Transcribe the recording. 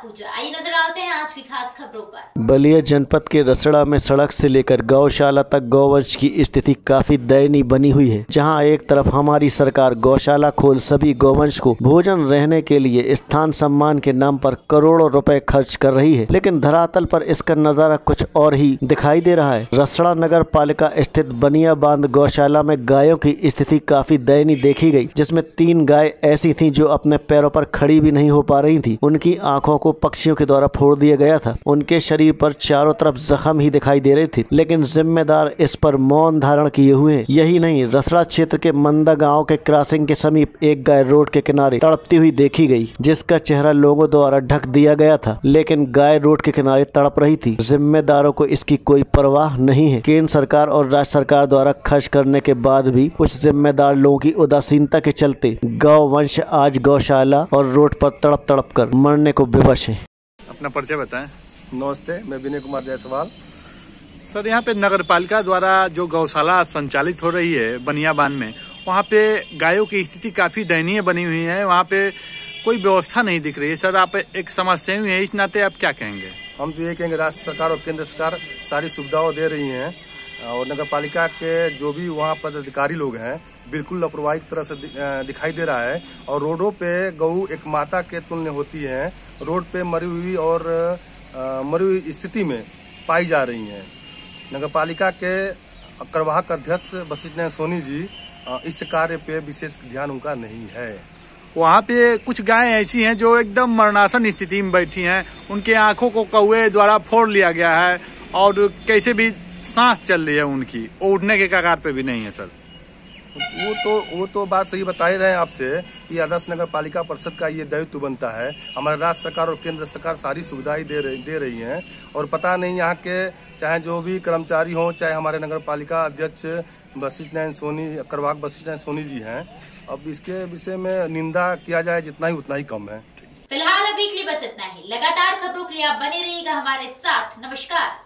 पूजा। आइए नजर डालते हैं आज की खास खबरों पर। बलिया जनपद के रसड़ा में सड़क से लेकर गौशाला तक गौवंश की स्थिति काफी दयनीय बनी हुई है। जहां एक तरफ हमारी सरकार गौशाला खोल सभी गौवंश को भोजन रहने के लिए स्थान सम्मान के नाम पर करोड़ों रुपए खर्च कर रही है, लेकिन धरातल पर इसका नजारा कुछ और ही दिखाई दे रहा है। रसड़ा नगर पालिका स्थित बनिया बांध गौशाला में गायों की स्थिति काफी दयनीय देखी गई, जिसमें 3 गाय ऐसी थीं जो अपने पैरों पर खड़ी भी नहीं हो पा रही थी। उनकी आंखों को पक्षियों के द्वारा फोड़ दिया गया था। उनके शरीर पर चारों तरफ जख्म ही दिखाई दे रहे थे, लेकिन जिम्मेदार इस पर मौन धारण किए हुए हैं। यही नहीं, रसड़ा क्षेत्र के मंदा गांव के क्रॉसिंग के समीप एक गाय रोड के किनारे तड़पती हुई देखी गई, जिसका चेहरा लोगों द्वारा ढक दिया गया था, लेकिन गाय रोड के किनारे तड़प रही थी। जिम्मेदारों को इसकी कोई परवाह नहीं है। केंद्र सरकार और राज्य सरकार द्वारा खर्च करने के बाद भी कुछ जिम्मेदार लोगों की उदासीनता के चलते गौवंश आज गौशाला और रोड पर तड़प तड़प कर मरने को विवश है। अपना परिचय बताएं। नमस्ते, मैं विनय कुमार जायसवाल। सर, यहाँ पे नगर पालिका द्वारा जो गौशाला संचालित हो रही है बनियाबान में, वहाँ पे गायों की स्थिति काफी दयनीय बनी हुई है। वहाँ पे कोई व्यवस्था नहीं दिख रही है। सर, आप एक समाजसेवी हैं, इस नाते आप क्या कहेंगे? हम तो ये कहेंगे, राज्य सरकार और केंद्र सरकार सारी सुविधाओं दे रही हैं और नगर पालिका के जो भी वहाँ पदाधिकारी लोग हैं बिल्कुल लापरवाही की तरह से दिखाई दे रहा है। और रोडों पे गऊ एक माता के तुल्य होती है, रोड पे मरी हुई और मरी हुई स्थिति में पाई जा रही हैं। नगर पालिका के कार्यवाहक अध्यक्ष वशिष्ठ नारायण सोनी जी, इस कार्य पे विशेष ध्यान उनका नहीं है। वहाँ पे कुछ गायें ऐसी हैं जो एकदम मरणासन स्थिति में बैठी हैं। उनके आंखों को कौवे द्वारा फोड़ लिया गया है और कैसे भी सांस चल रही है उनकी, वो उठने के कगार पे भी नहीं है। सर, वो तो बात सही बता ही रहे हैं आपसे कि आदर्श नगर पालिका परिषद का ये दायित्व बनता है। हमारा राज्य सरकार और केंद्र सरकार सारी सुविधाएं दे रही हैं और पता नहीं यहाँ के चाहे जो भी कर्मचारी हों, चाहे हमारे नगर पालिका अध्यक्ष वशिष्ठ नारायण सोनी, कार्यवाहक वशिष्ठ नारायण सोनी जी हैं। अब इसके विषय में निंदा किया जाए जितना ही उतना ही कम है। फिलहाल अभी के लिए बस इतना ही। लगातार खबरों के लिए आप बने रहिएगा हमारे साथ। नमस्कार।